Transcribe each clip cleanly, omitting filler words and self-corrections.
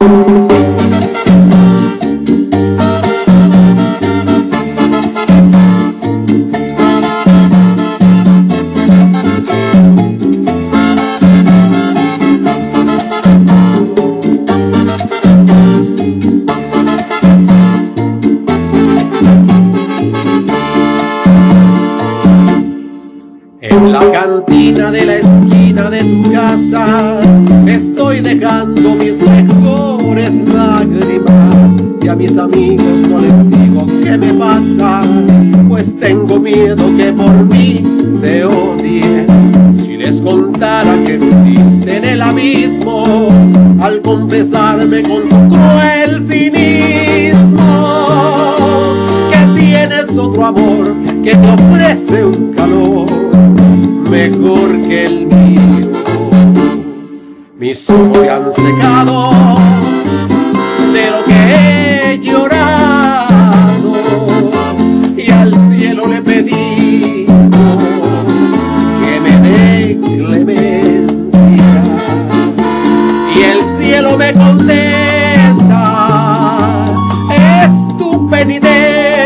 En la cantina de la esquina de tu casa estoy dejando mis mejores lágrimas, y a mis amigos no les digo qué me pasa, pues tengo miedo que por mí te odien. Si les contara que hundiste en el abismo al confesarme con tu cruel cinismo, que tienes otro amor que te ofrece un calor mejor que el mío. Mis ojos se han secado de lo que he llorado, y al cielo le pedí que me dé clemencia, y el cielo me contesta: es tu penitencia,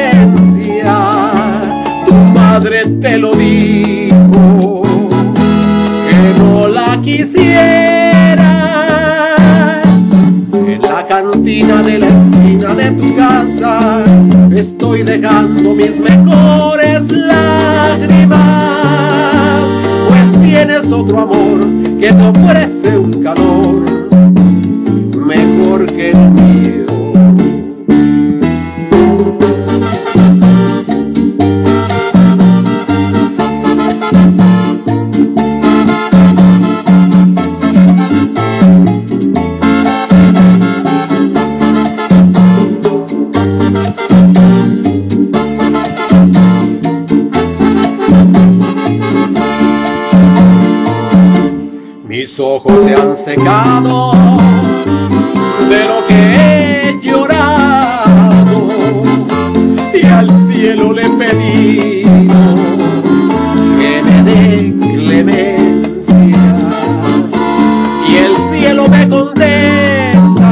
tu madre te lo dijo, que no la quisieras. En la cantina de la esquina de tu casa estoy dejando mis mejores lágrimas, pues tienes otro amor que te ofrece un calor mejor que el mío. Mis ojos se han secado de lo que he llorado, y al cielo le he pedido que me dé clemencia, y el cielo me contesta: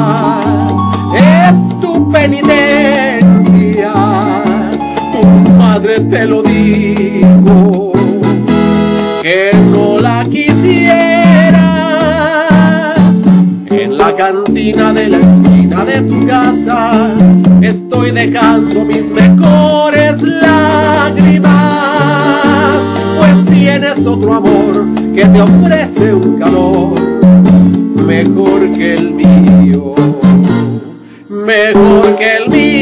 es tu penitencia, tu madre te lo dijo, que no la quisieras. En la cantina de la esquina de tu casa estoy dejando mis mejores lágrimas, pues tienes otro amor que te ofrece un calor mejor que el mío, mejor que el mío.